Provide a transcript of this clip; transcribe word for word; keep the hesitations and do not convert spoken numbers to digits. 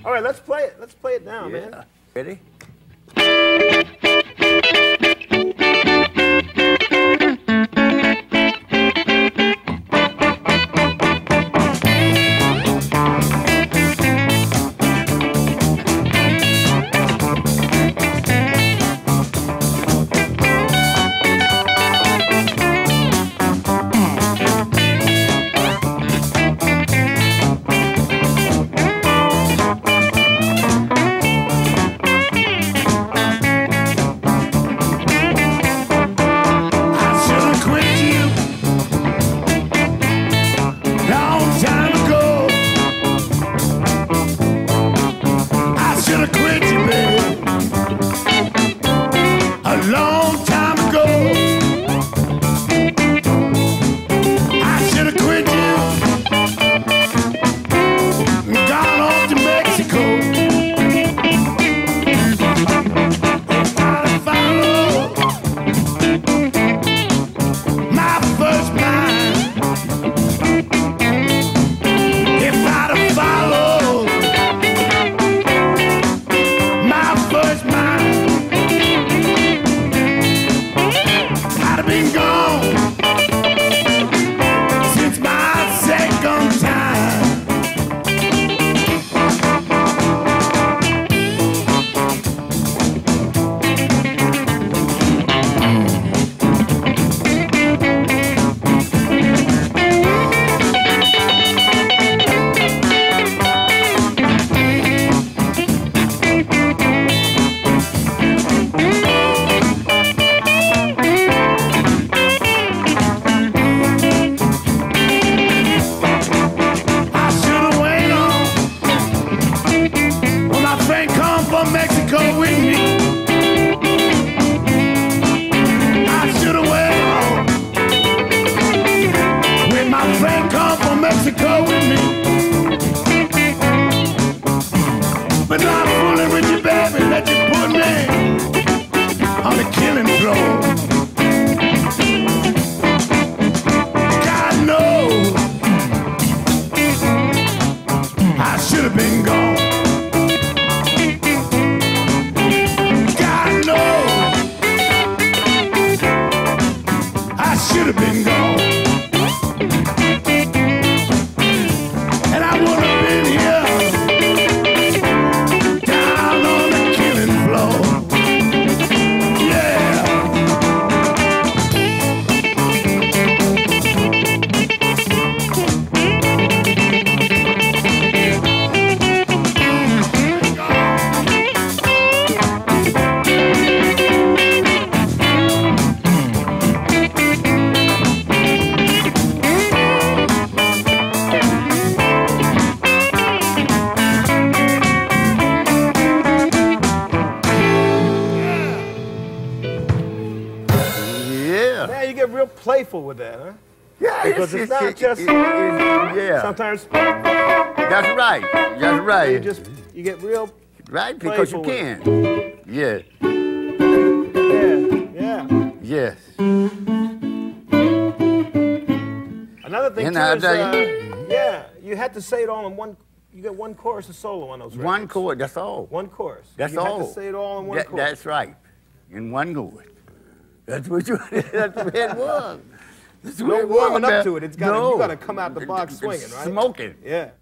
All right, let's play it. Let's play it now, Yeah. man. Ready? Long time ago, I should have quit you, gone off to Mexico. If I'd have followed my first mind, if I'd have followed my first mind, been gone since my second time. Mexico with me. I should have waited on when my friend come from Mexico with me. But not fooling with you, baby, let you put me on the killing floor. God knows I should have been gone. Should have been gone, and I would have been here down on the killing floor. Yeah. Man, you get real playful with that, huh? Yeah, Because it's, it's, not it's, just, it, it, it, yeah. sometimes That's right. That's right. you just, you get real right, because you playful can. with Yeah. Yeah, yeah. Yes. Another thing And too I is, tell uh, you- yeah, you had to say it all in one, you get one chorus of solo on those records. One chord, that's all. One chorus. That's you all. had to say it all in one That- chorus. That's right. In one chord. That's what you, that's what it was. That's what No it warming was, up man. to it. It's gotta, no. you got to come out the box swinging, right? Smoking. Yeah.